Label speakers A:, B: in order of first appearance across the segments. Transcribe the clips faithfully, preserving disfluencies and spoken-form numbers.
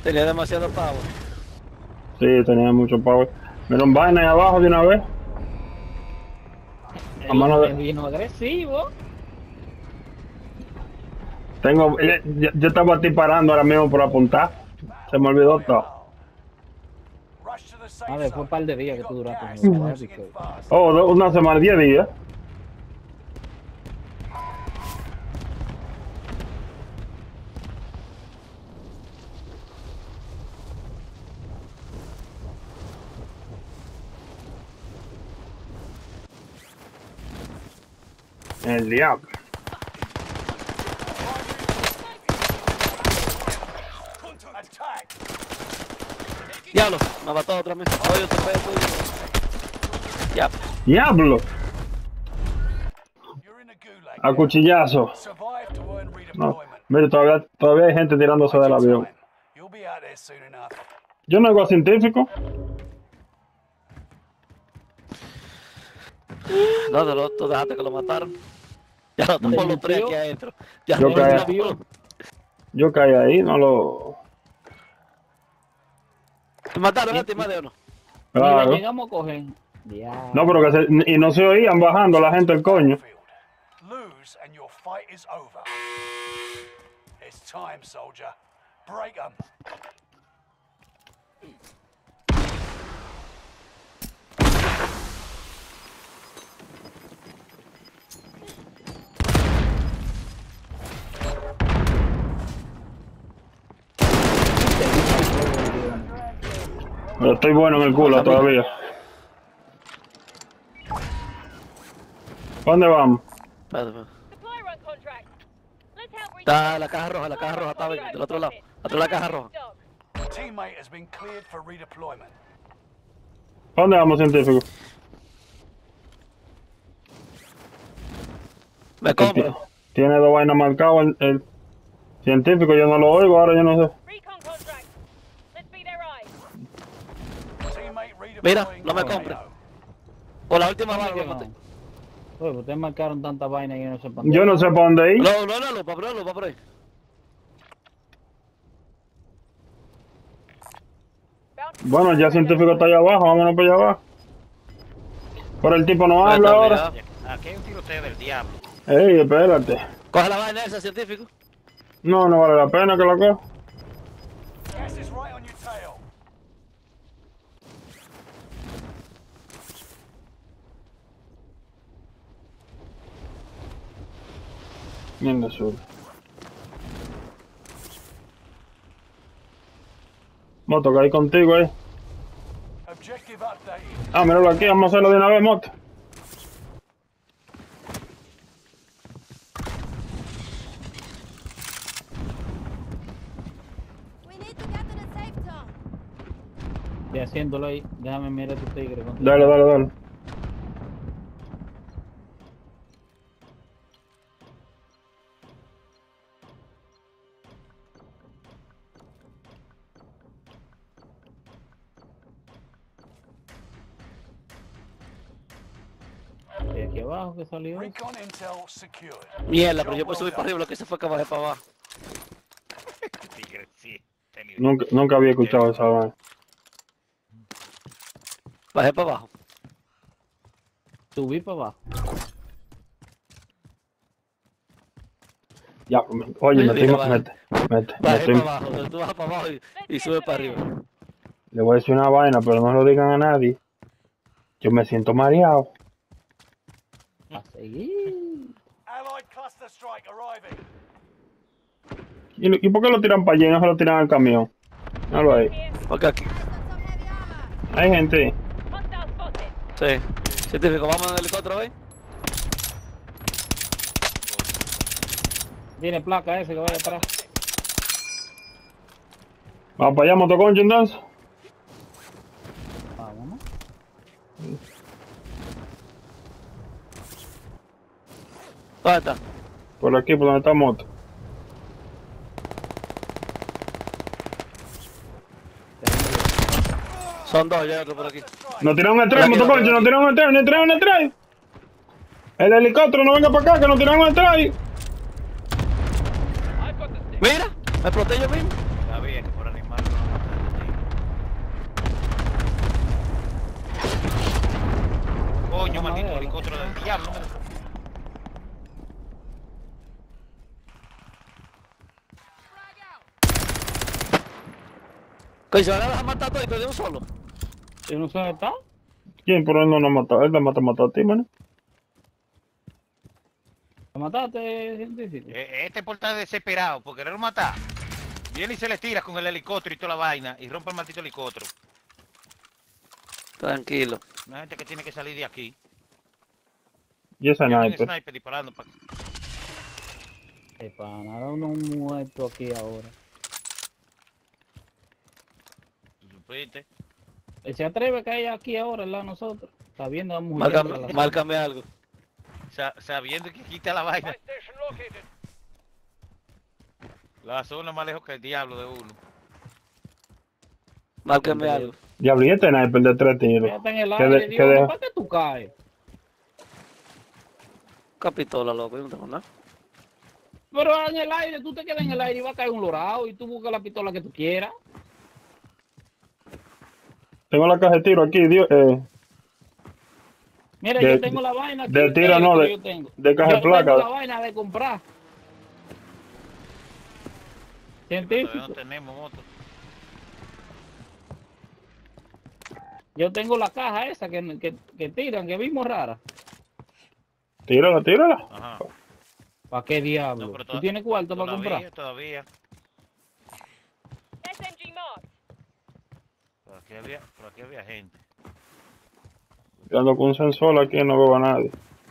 A: Tenía demasiado power.
B: Sí, tenía mucho power. Mira un vaina ahí abajo de una vez. A mano de...
C: vino agresivo.
B: Tengo... Yo, yo estaba disparando ahora mismo por apuntar. Se me olvidó todo.
C: A ver, fue un par de días que tú duraste en el lugar.
B: Oh, do- una semana, diez días. El diablo.
A: Diablo, me mató otra vez. Oye, otro pedo. Ya.
B: Diablo. A cuchillazo. No, mire, todavía, todavía hay gente tirándose del avión. Yo no hago científico.
A: No, no, no, tú dejaste que lo mataron. Ya lo estamos los tres aquí adentro. Ya
B: Yo
A: no
B: caí,
A: lo
B: yo caí ahí, no lo...
A: ¿Te mataron a ti, más de uno?
B: Claro.
C: Mira, llegamos a coger. Ya.
B: No, pero que se, y no se oían bajando la gente el coño.
D: Lose and your fight is over. It's time, soldier. Break 'em.
B: Pero estoy bueno en el culo todavía. ¿Dónde vamos?
A: Espérate, espérate. Está la caja roja, la caja roja está del otro lado. Atrás de la caja roja.
D: Teammate has been cleared for redeployment.
B: ¿Dónde vamos, científico?
A: Me compro.
B: Tiene dos vainas marcadas el, el científico, yo no lo oigo, ahora yo no sé.
A: Mira, no me compre. Por la última bala me maté.
C: Oye, ustedes marcaron tanta vaina y yo no sé para dónde.
B: Yo no sé para dónde ir.
A: No, no, no, no, para por ahí, para por ahí.
B: Bueno, ya el científico está allá abajo, vámonos para allá abajo. Pero el tipo no
A: Ahí
B: habla
A: está,
B: ahora.
A: obligado.
E: Aquí hay un tiroteo del diablo.
B: Ey, espérate.
A: Coge la vaina esa, científico.
B: No, no vale la pena que lo coja.
D: Gas is right on your tail.
B: Bien sur. Moto, que hay contigo ahí.
D: Objective updated.
B: Ah, míralo aquí, vamos a hacerlo de una vez, Moto.
F: We need to get to the safe zone.
C: Y haciéndolo ahí, déjame mirar tu tigre. contigo.
B: Dale, dale, dale.
C: Y aquí abajo que salió.
D: Recon intel secured.
A: Mierda, pero yo puedo subir para arriba, lo que se fue que bajé para abajo.
E: Tigre, sí. Tenía-
B: Nunca, nunca había escuchado esa vaina.
A: Bajé para abajo.
C: Subí para abajo.
B: Ya, me- oye, me
A: Dije,
B: estoy,
A: baja.
B: me, me- me
A: Bajé
B: estoy-
A: para abajo, entonces tú bajas para abajo y, y subes para arriba.
B: le voy a decir una vaina, pero no lo digan a nadie. Yo me siento mareado.
C: A seguir.
D: Allied cluster strike arriving.
B: ¿Y, y por qué lo tiran para allá y no se lo tiran al camión? No lo hay.
A: Porque aquí.
F: Got some heavy armor.
B: Hay gente.
A: Sí. Científico, vamos en el helicóptero, ¿ves?
C: Tiene placa ese que vaya atrás.
B: Vamos para allá, motoconcho, entonces.
C: Vámonos.
A: ¿Dónde está?
B: Por aquí, por donde está moto.
A: Son dos, ya hay otro por aquí.
B: Nos tiraron el tren,
A: Aquí,
B: motoconcho,
A: aquí.
B: nos tiraron el tren, nos tiraron el tren. El helicóptero no venga para acá, que nos tiraron el tren.
A: Mira, me exploté yo mismo.
E: Está bien, por animarlo. un maldito
C: madera.
E: helicóptero del diablo.
A: Coño, se van a dejar matar todo y de un solo.
C: ¿Y no sé dónde está?
B: ¿Quién por ahí no nos mató? Él te mata, mató a ti, man.
C: ¿Lo mataste, científico?
E: Eh, Este por estar desesperado, por querer matar. Viene y se le tira con el helicóptero y toda la vaina y rompe el maldito helicóptero.
A: Tranquilo.
E: Una gente que tiene que salir de aquí.
B: Y esa
E: Yo tengo un
B: sniper.
E: sniper disparando para...
C: Eh, para nada, uno muerto aquí ahora.
E: ¿Supiste?
C: Él se atreve a caer aquí ahora, al lado de nosotros. Está viendo a la mujer.
A: Márcame, márcame algo.
E: Sa- sabiendo que quita la vaina.
D: Station located.
E: La zona más lejos que el diablo de uno.
A: Márcame algo.
B: Diablo, y este sniper de tres
C: Ya
B: tiros.
C: está en el
B: Que
C: aire,
B: de-
C: Dios,
B: que de-
C: ¿para qué tú caes?
A: Capitola, loco, yo no tengo nada.
C: Pero en el aire, tú te quedas en el aire y va a caer un lorado y tú buscas la pistola que tú quieras.
B: Tengo la caja de tiro aquí, Dios. Eh,
C: Mira,
B: De-
C: yo tengo la vaina aquí.
B: de tiro no,
C: que
B: de-
C: yo tengo.
B: de caja
C: Yo
B: de placa.
C: tengo la vaina de comprar.
E: Todavía
C: Científico.
E: no tenemos moto.
C: Yo tengo la caja esa que, que, que tiran, que vimos rara.
B: tírala, tírala.
E: Ajá.
C: ¿Para qué diablo?
E: No, pero
C: ¿Tú
E: toda-
C: tienes cuarto para
E: Todavía,
C: comprar?
E: todavía.
F: S M G marked.
E: Por aquí había, por aquí había gente.
B: Yo ando con un sensor aquí y no veo a nadie.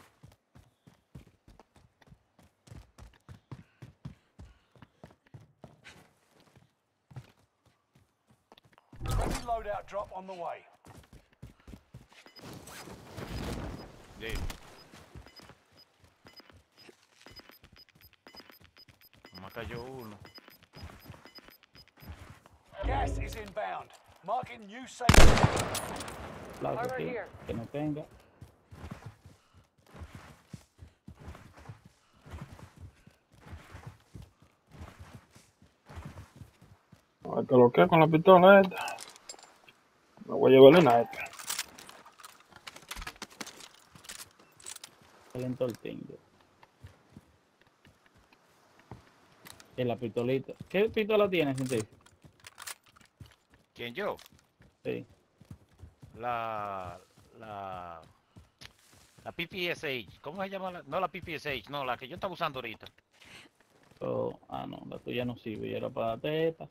D: Friendly loadout drop on the way.
E: Sí. Nomás cayó uno.
D: Gas is inbound. Marking new safe zone.
C: Claro que sí, que no tenga.
B: A ver qué lo que con la pistola esta. Me voy a llevar el sniper.
C: Calentó el tingo. En la pistolita. ¿Qué pistola tienes, científico?
E: ¿Quién yo?
C: Sí.
E: La... La... La P P S H. ¿Cómo se llama? La? No la P P S H, no, la que yo estaba usando ahorita.
C: Oh, ah, no, la tuya no sirve. Y era para darte esta.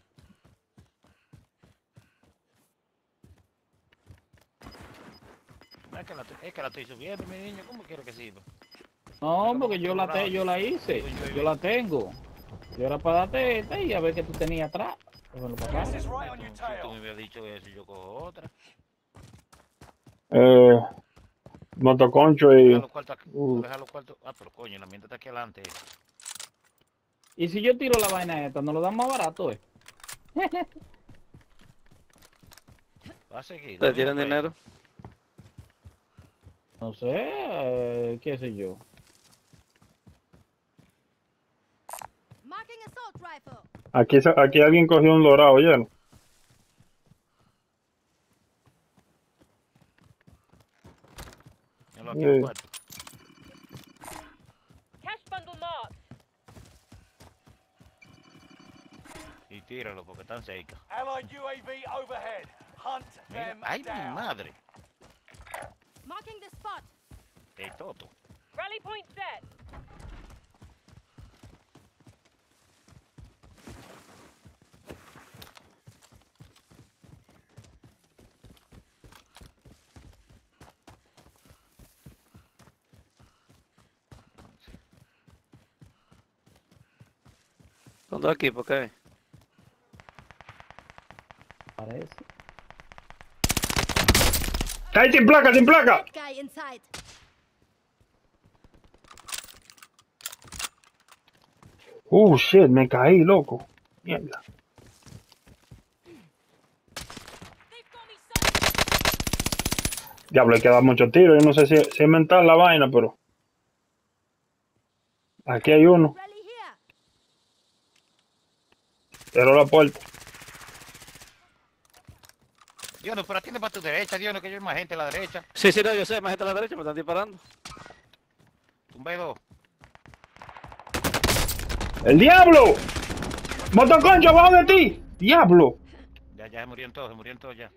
E: Es que la, estoy- es que la estoy subiendo, mi niño. ¿Cómo quiero que sirva?
C: No, porque yo la, te, yo la hice. Yo la tengo. Yo era para darte esta y a ver qué tú tenías atrás. Cógelo para
D: Gas
C: acá.
D: is right on your
E: Si tú me
D: tail.
E: hubieras dicho eso, yo cojo otra.
B: Eh, motoconcho y...
E: Deja los cuartos aquí.
B: Uh.
E: Deja los cuartos. Ah, pero coño, la mierda está aquí adelante.
C: Y si yo tiro la vaina esta, ¿nos lo dan más barato, eh?
E: Va a seguir.
A: ¿Te
E: lo
A: tienen
E: mismo
A: dinero?
C: No sé, eh, qué sé yo.
F: Marking assault rifle.
B: Aquí, se- aquí alguien cogió un dorado, ¿oyeron?
E: precio. Míralo aquí en el
B: Sí.
E: cuarto.
F: Cash bundle marked.
E: Y tíralo porque están cerca.
D: Allied U A V overhead. Hunt
E: Mira,
D: them
E: ay, mi
D: down.
E: madre.
F: Marking the spot.
E: El toto.
F: Rally point set.
A: Son dos equipos, ¿qué?
C: Parece.
B: ¡Cae sin placa, sin placa!
F: That guy inside.
B: Uh, shit, me caí, loco. Mierda.
F: They've got me sighted.
B: Diablo, hay que dar muchos tiros. Yo no sé si, si es mental la vaina, pero... Aquí hay uno.
F: Rally here.
B: Cerró la puerta.
E: Dios no, pero atiende para tu derecha, Dios no, que yo hay más gente a la derecha.
A: Sí, sí, no, yo sé, más gente a la derecha, me están disparando.
E: Tumbé dos.
B: ¡El diablo! ¡Motoconcho abajo de ti! ¡Diablo!
E: Ya, ya se murieron todos, se murieron todos ya.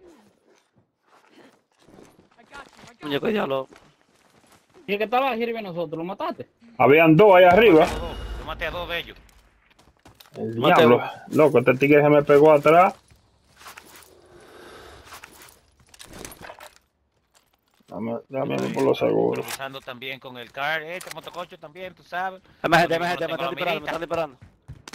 A: Muñeco, ya lo...
C: Y el que estaba arriba de nosotros, ¿lo mataste?
B: Habían dos ahí arriba.
E: Yo maté a dos, yo maté a dos de ellos.
B: El
A: Mate
B: diablo.
A: uno.
B: Loco, este tigre se me pegó atrás. Dame, dame por lo seguro.
E: Improvisando también con el car, este motoconcho también, tú sabes.
A: Hay más gente,
E: Yo
A: hay más
E: no
A: gente, me
E: tengo
A: están
E: la
A: disparando, me están
E: mirita.
A: disparando.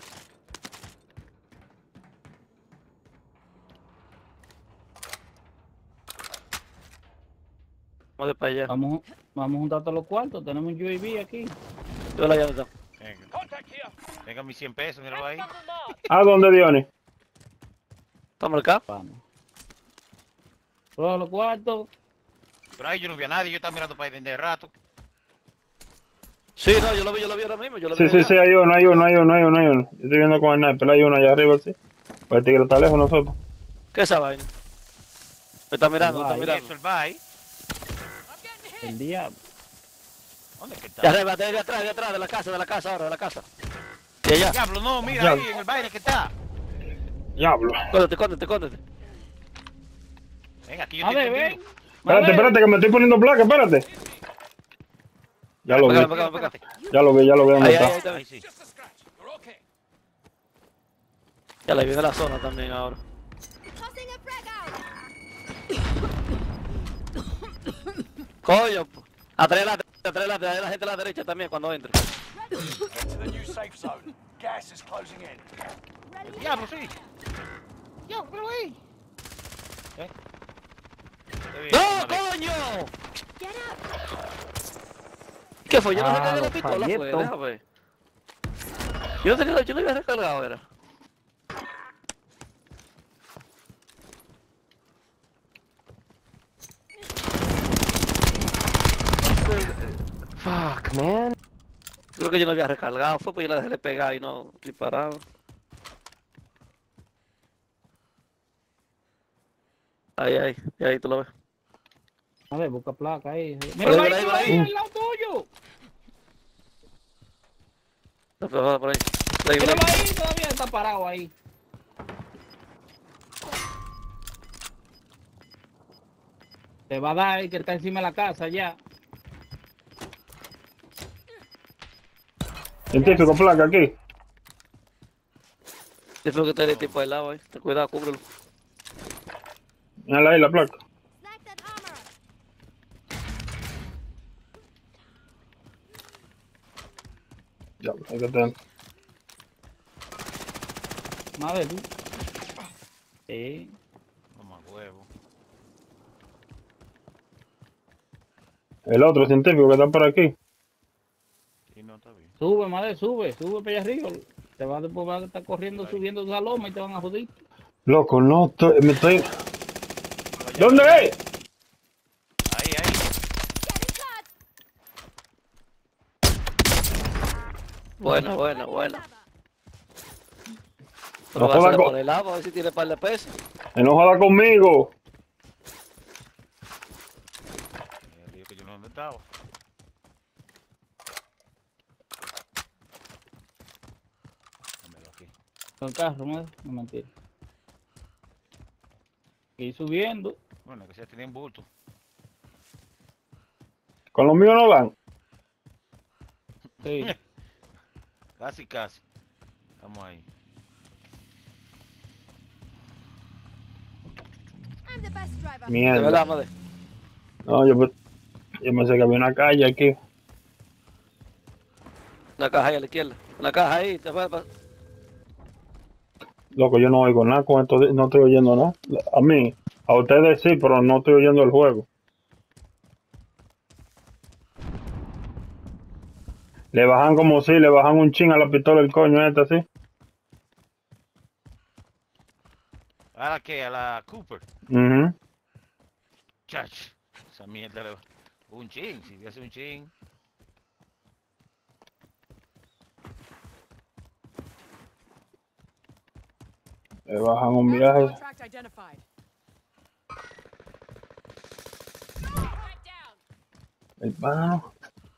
A: Vamos de para allá.
C: Vamos, vamos a juntar todos los cuartos, tenemos un U A V aquí.
A: Yo la llave está.
E: Venga. Venga mis cien pesos, míralo ahí.
B: ¿A dónde, Diony?
A: Estamos acá.
C: Vamos. Todos los cuartos.
E: Pero ahí yo no vi a nadie, yo estaba mirando para ahí desde rato.
A: Sí, no, yo lo vi, yo lo vi ahora mismo, yo lo vi.
B: Sí, sí,
A: allá.
B: sí, hay uno, hay uno, hay uno, hay uno, hay uno. Yo estoy viendo con el sniper, hay uno allá arriba, sí. Pues el tigre está lejos de nosotros.
A: ¿Qué es esa vaina? Me está mirando, me está
C: Ahí.
A: mirando.
E: Eso, el bye.
C: El diablo.
E: ¿Dónde es que está?
A: Ya arriba, de atrás, de atrás, de la casa, de la casa ahora, de la casa. Y allá.
E: Diablo, no, mira
B: Diablo.
E: ahí en el baile que está.
B: Diablo.
A: Cóndete, cóndete, cóndete.
E: Venga, aquí yo
C: A
E: estoy
C: ver, ven.
E: contigo.
B: Espérate, espérate, que me estoy poniendo placa, espérate. Ya lo vi,
A: Para acá, para acá, para acá.
B: ya lo vi, ya lo vi dónde
A: Ahí, ahí,
B: está.
A: ahí también.
E: Ahí sí.
D: Just a scratch. You're okay.
A: Ya la vi en la zona también ahora.
F: Tossing a frag out.
A: Coño, atrás la, atrás la, atrás la gente a la derecha también cuando entre.
D: Get to the new safe zone. Gas is closing in.
F: Ready?
E: Diablo, sí. Diablo, pero ahí. ¿Eh? Qué bien,
A: ¡No,
E: madre.
A: coño!
F: Get up.
A: ¿Qué fue? Yo no
C: Ah,
A: recargué la
C: los
A: pistola, pues,
C: falletos.
A: déjame ver. Yo no tenía, yo no había recargado, era. Fuck, man. Creo que yo no había recargado, fue porque yo la dejé pegar y no disparaba. Ahí, ahí, y ahí tú lo ves.
C: A ver, busca placa ahí.
A: Por
C: Mira
A: ahí,
C: ahí,
A: por ahí,
C: ahí,
A: por ahí.
C: al lado tuyo.
A: No, pero joder, por ahí. Por ahí, por
C: Míralo
A: ahí.
C: ahí, todavía está parado ahí. Te va a dar ahí que está encima de la casa ya.
B: Científico, placa aquí.
A: Yo creo que está el tipo al lado ahí. Ten cuidado, cúbrelo.
B: Mírala ahí la placa.
F: Snag that armor.
B: Ya, ahí que está.
C: Madre tú. Sí.
E: Mamá huevo.
B: El otro científico que está por aquí.
E: Sí, no, está bien.
C: Sube, madre, sube, sube para allá arriba. Te vas después vas a estar corriendo, subiendo esa loma y te van a joder.
B: Loco, no, estoy, me estoy... ¿Dónde es?
E: Ahí, ahí.
F: Getting shot.
A: Bueno, bueno, bueno.
B: No
A: Pero va a
B: joda
A: hacer
B: con-
A: por el lado, a ver si tiene par de pesos.
B: Que no joda conmigo.
E: Eh, digo que yo no he estaba. Dámelo aquí.
C: Con el carro, madre. No mentira. Y subiendo.
E: Bueno, que se tenía un bulto.
B: Con los míos no dan.
C: Sí.
E: Casi, casi. Estamos ahí.
F: I'm the best driver.
A: De
B: Mierda.
A: verdad, madre.
B: No, yo, pe- yo pensé que había una calle aquí.
A: Una caja ahí a la izquierda. Una caja ahí, te fue pa-
B: Loco, yo no oigo nada con esto, de- no estoy oyendo nada. A mí, a ustedes sí, pero no estoy oyendo el juego. Le bajan como si, le bajan un chin a la pistola el coño este, así.
E: ¿A la qué? A la Cooper.
B: Mhm.
E: Chach. Esa mierda. le- Un chin, si hubiese un chin.
B: Le bajan un viaje.
F: Contract identified.
B: Hermano.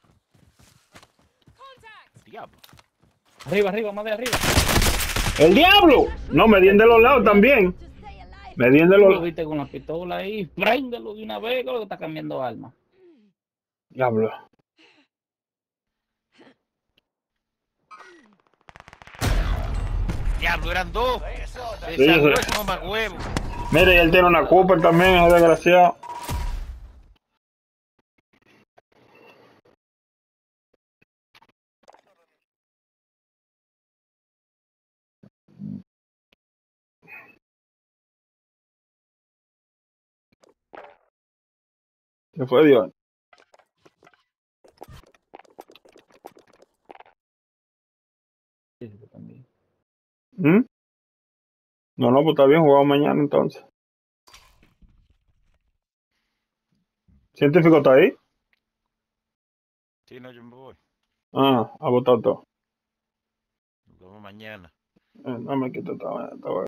E: Diablo.
C: Arriba, arriba, más de arriba.
B: ¡El diablo! No, me dieron de los lados también.
F: To stay alive.
B: Me dieron de
C: Tú
B: los
C: lo viste con la pistola ahí, préndelo de una vez, que lo que está cambiando arma.
B: Diablo.
E: Diablo, eran dos. Se
B: Sí,
E: sacó
B: sí.
E: ese mamahuevo.
B: Mire, y él tiene una Cooper también, es desgraciado. Se fue Dios.
C: Sí, sí, también.
B: ¿Mm? No, no, pues está bien, jugamos mañana entonces. ¿Científico está ahí?
E: Sí, no, yo me voy.
B: Ah, ha votado todo.
E: Nos vemos mañana.
B: Eh, no me quito esta vaina, esta vaina.